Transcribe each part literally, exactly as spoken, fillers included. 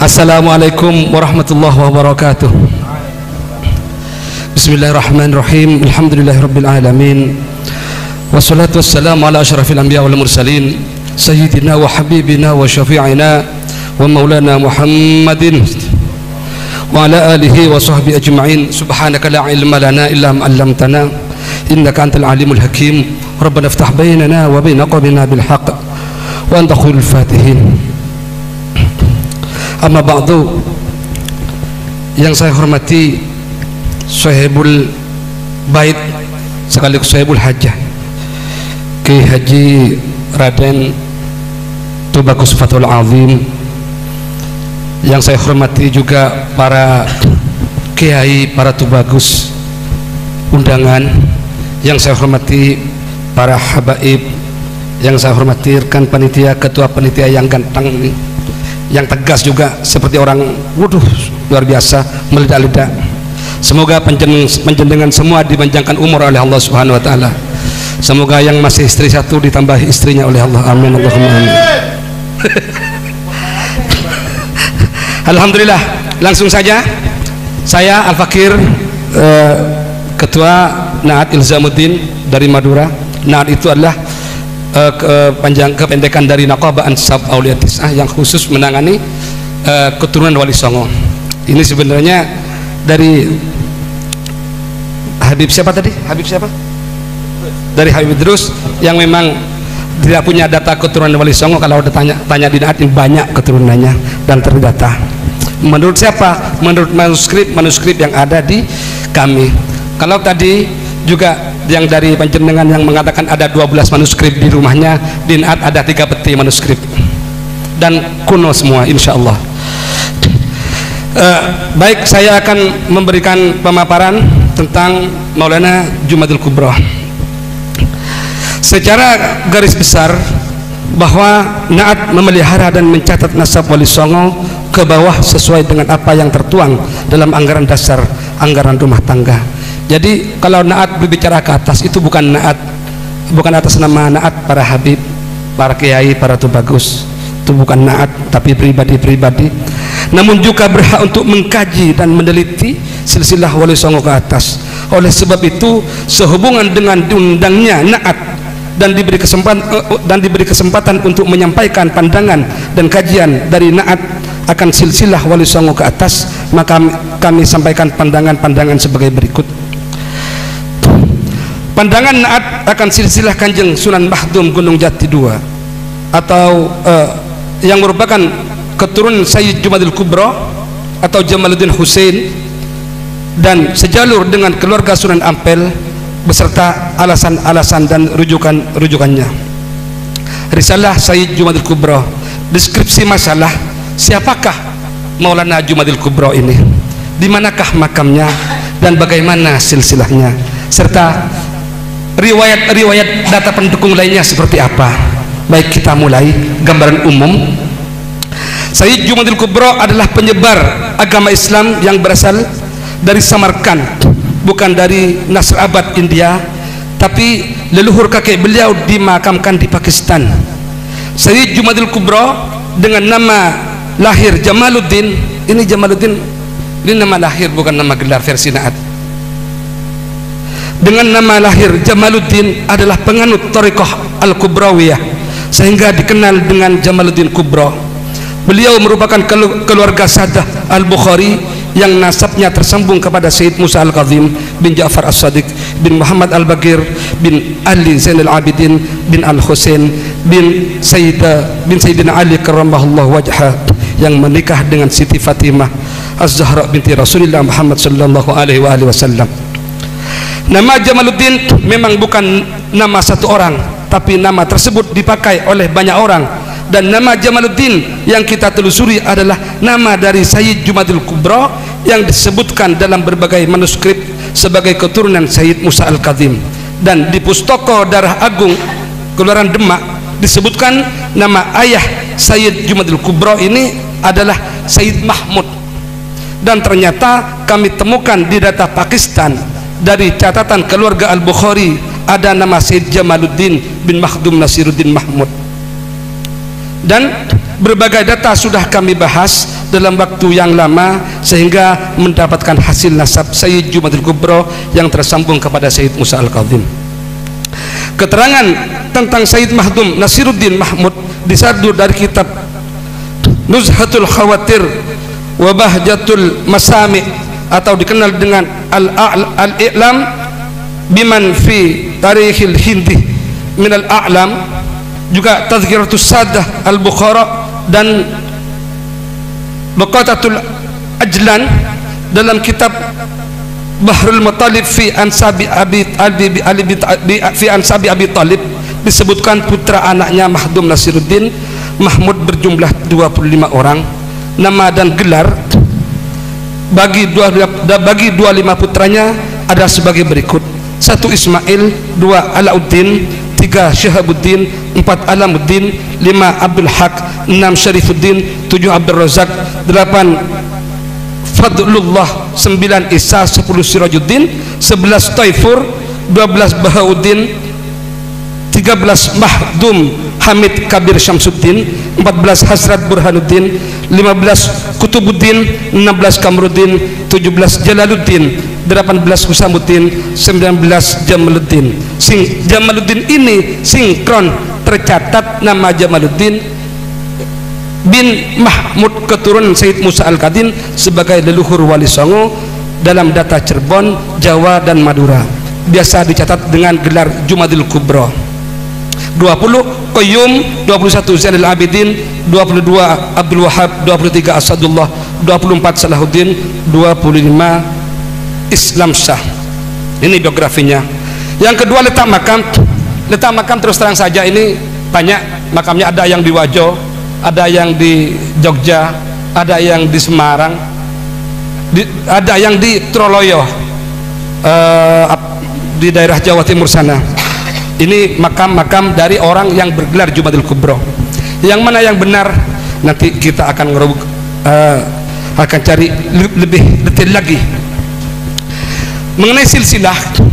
Assalamualaikum warahmatullahi wabarakatuh. Bismillahirrahmanirrahim. Alhamdulillahirabbil alamin. Wassalatu wassalamu ala asyrafil anbiya wal mursalin sayyidina wa habibina wa syafi'ina wa maulana Muhammadin wa ala alihi wa sahbihi ajma'in. Subhanaka la ilma lana illa ma 'allamtana innaka antal alimul hakim. Rabbana iftah bainana wa baina qawmina bil haqq wa anta khairul fatihin. Amma ba'du, yang saya hormati Sahibul Bait sekaligus Sahibul Hajah Kiai Haji Raden Tubagus Fathul Azim, yang saya hormati juga para kiai, para tubagus undangan, yang saya hormati para habaib, yang saya hormati rekan panitia, ketua panitia yang ganteng ini, yang tegas juga seperti orang waduh luar biasa meledak-ledak. Semoga panjenengan semua dipanjangkan umur oleh Allah Subhanahu wa taala. Semoga yang masih istri satu ditambah istrinya oleh Allah. Amin Allahumma amin. Alhamdulillah, langsung saja saya Al-Fakir, eh, ketua Naat Ilzamuddin dari Madura. Naat itu adalah Uh, kepanjang kependekan dari Naqabah Ansab Aulia Tis'ah yang khusus menangani uh, keturunan Wali Songo. Ini sebenarnya dari Habib siapa tadi? Habib siapa? Dari Habib Idrus yang memang tidak punya data keturunan Wali Songo. Kalau udah tanya tanya di Naat, banyak keturunannya dan terdata. Menurut siapa? Menurut manuskrip manuskrip yang ada di kami. Kalau tadi juga yang dari panjenengan yang mengatakan ada dua belas manuskrip di rumahnya, di Naat ada tiga peti manuskrip dan kuno semua insyaallah. Uh, baik, saya akan memberikan pemaparan tentang Maulana Jumadil Kubro. Secara garis besar bahwa Naat memelihara dan mencatat nasab Wali Songo ke bawah sesuai dengan apa yang tertuang dalam anggaran dasar anggaran rumah tangga. Jadi kalau Naat berbicara ke atas itu bukan Naat, bukan atas nama Naat para habib, para kiai, para tubagus. Itu bukan Naat, tapi pribadi-pribadi. Namun juga berhak untuk mengkaji dan meneliti silsilah Wali Songo ke atas. Oleh sebab itu, sehubungan dengan diundangnya Naat dan diberi kesempatan dan diberi kesempatan untuk menyampaikan pandangan dan kajian dari Naat akan silsilah Wali Songo ke atas, maka kami sampaikan pandangan-pandangan sebagai berikut. Pandangan Naat akan silsilah Kanjeng Sunan Mahdum Gunung Jati dua atau uh, yang merupakan keturunan Sayyid Jumadil Kubro atau Jamaluddin Hussein dan sejalur dengan keluarga Sunan Ampel beserta alasan-alasan dan rujukan-rujukannya. Risalah Sayyid Jumadil Kubro, deskripsi masalah siapakah Maulana Jumadil Kubro ini, di manakah makamnya dan bagaimana silsilahnya, serta riwayat-riwayat data pendukung lainnya seperti apa. Baik, kita mulai gambaran umum. Sayyid Jumadil Kubro adalah penyebar agama Islam yang berasal dari Samarkand, bukan dari Nasrabad India, tapi leluhur kakek beliau dimakamkan di Pakistan. Sayyid Jumadil Kubro dengan nama lahir Jamaluddin, ini Jamaluddin ini nama lahir bukan nama gelar versi Naat. Dengan nama lahir Jamaluddin adalah penganut Thariqah Al-Kubrawiyah sehingga dikenal dengan Jamaluddin Kubro. Beliau merupakan keluarga Sadah Al-Bukhari yang nasabnya tersambung kepada Sayyid Musa Al-Kazim bin Ja'far As-Sadiq bin Muhammad Al-Bagir bin Ali Zainal Abidin bin Al-Husain bin Sayyidah bin Sayyidina Ali karramallahu wajhah yang menikah dengan Siti Fatimah Az-Zahra binti Rasulullah Muhammad sallallahu alaihi wa alihi wasallam. Nama Jamaluddin memang bukan nama satu orang, tapi nama tersebut dipakai oleh banyak orang, dan nama Jamaluddin yang kita telusuri adalah nama dari Sayyid Jumadil Kubro yang disebutkan dalam berbagai manuskrip sebagai keturunan Sayyid Musa Al-Kazim. Dan di Pustaka Darah Agung Keluaran Demak disebutkan nama ayah Sayyid Jumadil Kubro ini adalah Sayyid Mahmud. Dan ternyata kami temukan di data Pakistan dari catatan keluarga Al-Bukhari ada nama Sayyid Jamaluddin bin Makhdum Nasiruddin Mahmud. Dan berbagai data sudah kami bahas dalam waktu yang lama sehingga mendapatkan hasil nasab Sayyid Jumadil Kubro yang tersambung kepada Sayyid Musa Al-Kazim. Keterangan tentang Sayyid Mahdum Nasiruddin Mahmud disadur dari kitab Nuzhatul Khawatir wa Bahjatul Masami atau dikenal dengan Al-I'lam biman fi tarikhil hindi min al-a'lam, juga Tazkiratus Sadah Al-Bukhara dan Baqatatul Ajlan dalam kitab Bahrul Matalib fi Ansabi Abi Abi Ali fi Ansabi Abi Talib disebutkan putra anaknya Mahdum Nasiruddin Mahmud berjumlah dua puluh lima orang. Nama dan gelar bagi dua bagi dua puluh lima putranya ada sebagai berikut: satu Ismail, dua Alauddin, tiga Syihabuddin, empat Alamuddin, lima Abdul Haq, enam Syarifuddin, tujuh Abdul Razak, delapan Fadlullah, sembilan Isa, sepuluh Sirajuddin, sebelas Taifur, dua belas Bahauddin, tiga belas Mahdum Hamid Kabir Syamsuddin, empat belas Hasrat Burhanuddin, lima belas Kutubuddin, enam belas Kamruddin, tujuh belas Jalaluddin, delapan belas Husamuddin, sembilan belas Jamaluddin. Sing Jamaluddin ini sinkron tercatat nama Jamaluddin bin Mahmud keturunan Sayyid Musa Al-Kazim sebagai leluhur Wali Songo dalam data Cirebon, Jawa dan Madura. Biasa dicatat dengan gelar Jumadil Kubro. Dua puluh Qayyum, dua puluh satu Zainal Abidin, dua puluh dua Abdul Wahab, dua puluh tiga Asadullah, dua puluh empat Salahuddin, dua puluh lima Islam Shah. Ini biografinya. Yang kedua letak makam. Letak makam terus terang saja ini banyak makamnya, ada yang di Wajo, ada yang di Jogja, ada yang di Semarang, di, ada yang di Troloyo, uh, di daerah Jawa Timur sana. Ini makam-makam dari orang yang bergelar Jumadil Kubro. Yang mana yang benar nanti kita akan ngerubuk, uh, akan cari lebih detail lagi mengenai silsilah.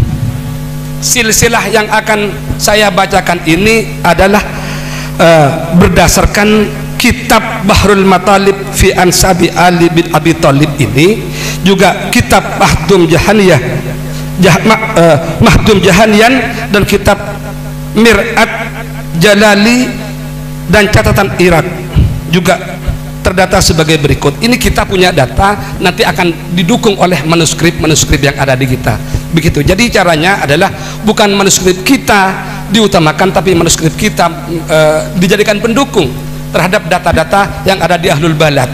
Silsilah yang akan saya bacakan ini adalah uh, berdasarkan kitab Bahrul Matalib fi Ansabi Ali bin Abi Talib ini, juga kitab Mahdum Jahaniyah Jah, ma, uh, Mahdum Jahanian dan kitab Mir'at Jalali dan catatan Irak juga terdata sebagai berikut. Ini kita punya data, nanti akan didukung oleh manuskrip-manuskrip yang ada di kita. Begitu. Jadi caranya adalah bukan manuskrip kita diutamakan, tapi manuskrip kita e, dijadikan pendukung terhadap data-data yang ada di Ahlul Balad.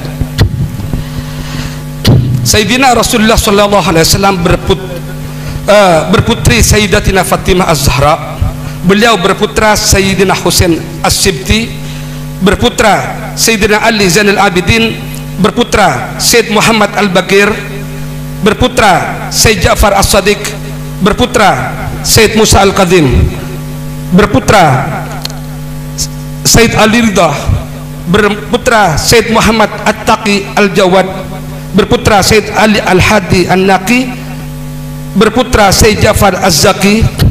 Sayyidina Rasulullah sallallahu alaihi wasallam berput, e, berputri Sayyidatina Fatimah Az-Zahra. Beliau berputra Sayyidina Husain As-Sibti, berputra Sayyidina Ali Zainal Abidin, berputra Sayyid Muhammad Al-Baqir, berputra Sayyid Ja'far As-Sadiq, berputra Sayyid Musa Al-Kazim, berputra Sayyid Ali Ridha, berputra Sayyid Muhammad At-Taqi Al-Jawad, berputra Sayyid Ali Al-Hadi An-Naqi, berputra Sayyid Ja'far Az-Zaki.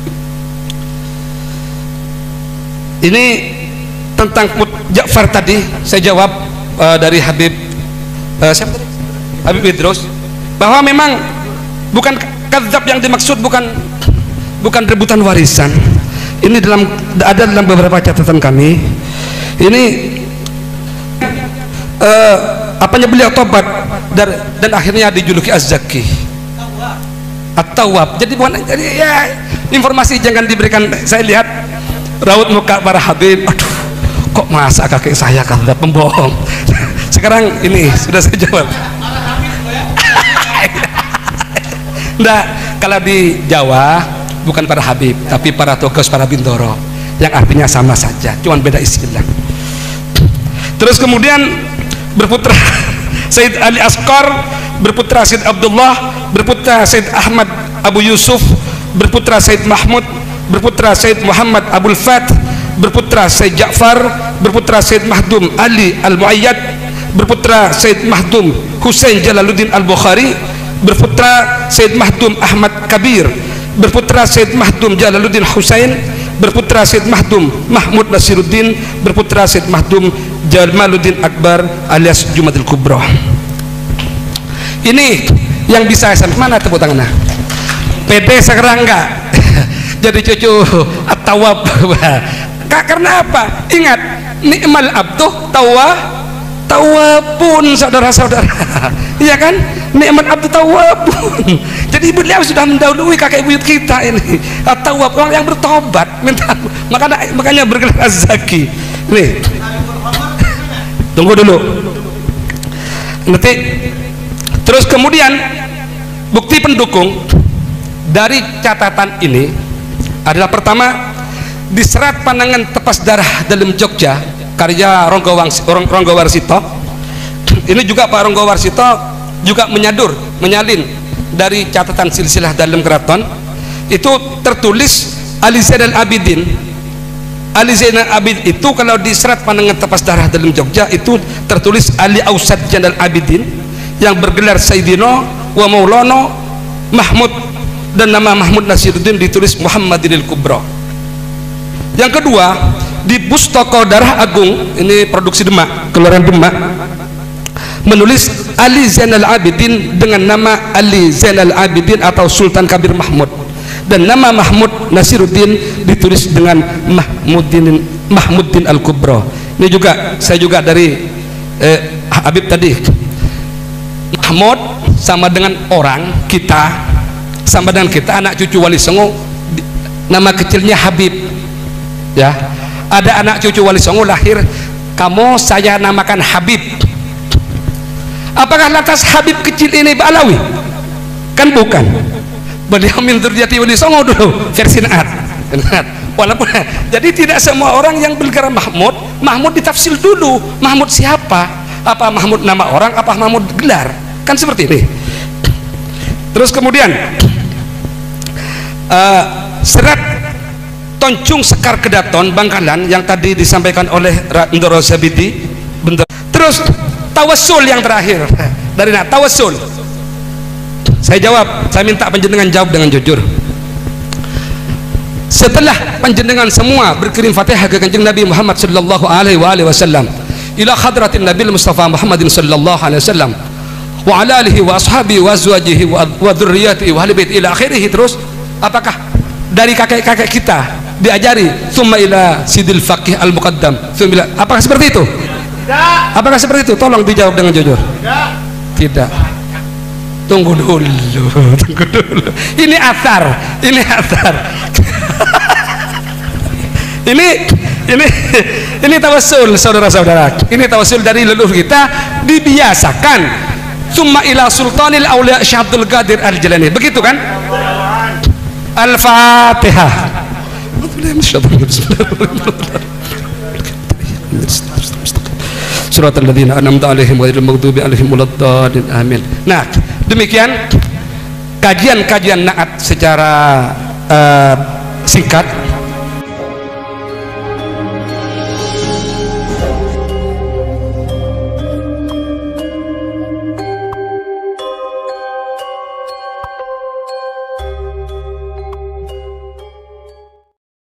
Ini tentang Ja'far tadi saya jawab uh, dari Habib uh, siapa tadi? Habib Idrus, bahwa memang bukan kadzab yang dimaksud, bukan bukan rebutan warisan. Ini dalam ada dalam beberapa catatan kami. Ini uh, apanya beliau tobat dan, dan akhirnya dijuluki Az-Zaki, At-Tawwab. Jadi bukan, jadi ya informasi jangan diberikan. Saya lihat raut muka para Habib, aduh kok masa kakek saya kata pembohong. Sekarang ini sudah saya jawab. Nah, kalau di Jawa bukan para Habib, tapi para Togos, para Bintoro, yang artinya sama saja, cuman beda istilah. Terus kemudian berputra Sayyid Ali Asqar, berputra Sayyid Abdullah, berputra Sayyid Ahmad Abu Yusuf, berputra Sayyid Mahmud, berputra Sayyid Muhammad Abul Fat, berputra Sayyid Ja'far, berputra Sayyid Mahdum Ali Al-Muayyad, berputra Sayyid Mahdum Husain Jalaluddin Al-Bukhari, berputra Sayyid Mahdum Ahmad Kabir, berputra Sayyid Mahdum Jalaluddin Husain, berputra Syed Mahdum Mahmud Nasiruddin, berputra Syed Mahdum Jamaluddin Akbar alias Jumadil Kubro. Ini yang bisa saya mana tepuk tangannya? Pede sekarang enggak? Jadi cucu at-tawab. Karena apa? Ingat, ni'mal abduh tawah tawabun, saudara-saudara. Iya kan? Ni'mal abduh tawabun. Jadi beliau sudah mendahului kakek buyut kita ini. At-tawab, orang yang bertobat, minta makanya makanya bergelar Az-Zaki. Nih. Tunggu dulu. Nanti terus kemudian bukti pendukung dari catatan ini adalah pertama, di Serat Pandangan Tepas Darah dalam Jogja karya Ronggo Ronggo Warsito. Ini juga Pak Ronggo Warsito juga menyadur menyalin dari catatan silsilah dalam keraton. Itu tertulis Ali Zainal Abidin. Ali Zainal Abidin itu kalau di Serat Pandangan Tepas Darah dalam Jogja itu tertulis Ali Ausad Zainal Abidin yang bergelar Sayyidina wa Maulana Mahmud, dan nama Mahmud Nasiruddin ditulis Muhammadinil Kubro. Yang kedua, di Pustaka Darah Agung, ini produksi Demak, keluaran Demak, menulis Ali Zainal Abidin dengan nama Ali Zainal Abidin atau Sultan Kabir Mahmud, dan nama Mahmud Nasiruddin ditulis dengan Mahmuddin Mahmuddin Al-Kubro. Ini juga saya juga dari eh, Habib tadi. Mahmud sama dengan orang kita, sama dengan kita anak cucu Wali Songo, nama kecilnya Habib. Ya, ada anak cucu Wali Songo lahir, kamu saya namakan Habib. Apakah lantas Habib kecil ini Ba'alawi? Kan bukan. Beliau min dzurriyyati Wali Songo dulu, versi Naat. Walaupun jadi tidak semua orang yang bergelar Mahmud, Mahmud ditafsir dulu. Mahmud siapa? Apa Mahmud nama orang? Apa Mahmud gelar? Kan seperti ini. Terus kemudian uh, Serat Toncung Sekar Kedaton Bangkalan yang tadi disampaikan oleh Ndoro Zabidi. Terus tawassul yang terakhir dari nak tawassul. Saya jawab, saya minta panjenengan jawab dengan jujur. Setelah panjenengan semua berkirim Fatihah ke Kanjeng Nabi Muhammad sallallahu alaihi wasallam, ila hadratin Nabi Mustafa Muhammadin sallallahu alaihi wasallam wa ala alihi wa ashabihi wa azwajihi wa dzurriyyatihi wa ahli bait ila akhirih, terus apakah dari kakek-kakek kita diajari summa ila sidil faqih al muqaddam summa, apakah seperti itu? Tidak. Apakah seperti itu? Tolong dijawab dengan jujur. Tidak. Tidak. Tunggu dulu, tunggu dulu. Ini athar, ini athar. ini ini ini tawassul, saudara-saudara. Ini tawassul dari leluhur kita, dibiasakan. Summa ila sultanil auliya Syekh Abdul Qadir Al-Jilani. Begitu kan? Al-Fatihah. Suratul ladzina an'amta 'alaihim ghairil maghdubi 'alaihim waladdallin. Amin. Nah, demikian kajian-kajian Naat secara uh, singkat.